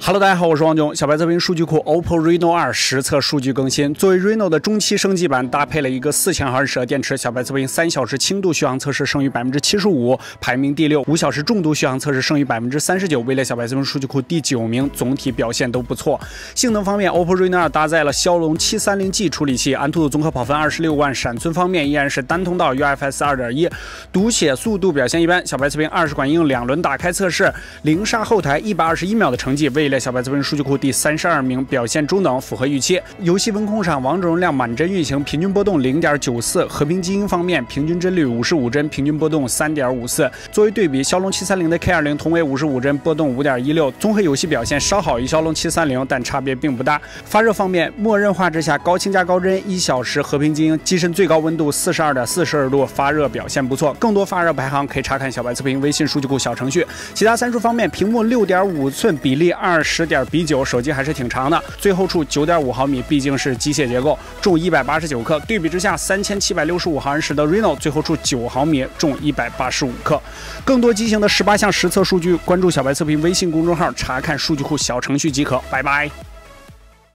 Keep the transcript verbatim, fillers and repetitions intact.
Hello， 大家好，我是王炯。小白测评数据库 O P P O Reno 二实测数据更新。作为 Reno 的中期升级版，搭配了一个四千毫安时的电池。小白测评三小时轻度续航测试胜于百分之七十五，排名第六；五小时重度续航测试胜于百分之三十九，位列小白测评数据库第九名。总体表现都不错。性能方面 ，O P P O Reno 二搭载了骁龙七三零 G 处理器，安兔子综合跑分二十六万。闪存方面依然是单通道 U F S 二点一，读写速度表现一般。小白测评二十款应用两轮打开测试，零刹后台一百二十一秒的成绩，位列小白测评数据库第三十二名，表现中等，符合预期。游戏温控上，王者荣耀满帧运行，平均波动 零点九四；和平精英方面，平均帧率五十五帧，平均波动 三点五四。作为对比，骁龙七三零的 K 二十 同为五十五帧，波动 五点一六，综合游戏表现稍好于骁龙七三零，但差别并不大。发热方面，默认画质下高清加高帧，一小时和平精英机身最高温度 四十二点四摄氏度，发热表现不错。更多发热排行可以查看小白测评微信数据库小程序。其他参数方面，屏幕 六点五寸，比例二十点比九，手机还是挺长的。最后处 九点五毫米，毕竟是机械结构，重一百八十九克。对比之下，三千七百六十五毫安时的 Reno 最后处九毫米，重一百八十五克。更多机型的十八项实测数据，关注小白测评微信公众号查看数据库小程序即可。拜拜。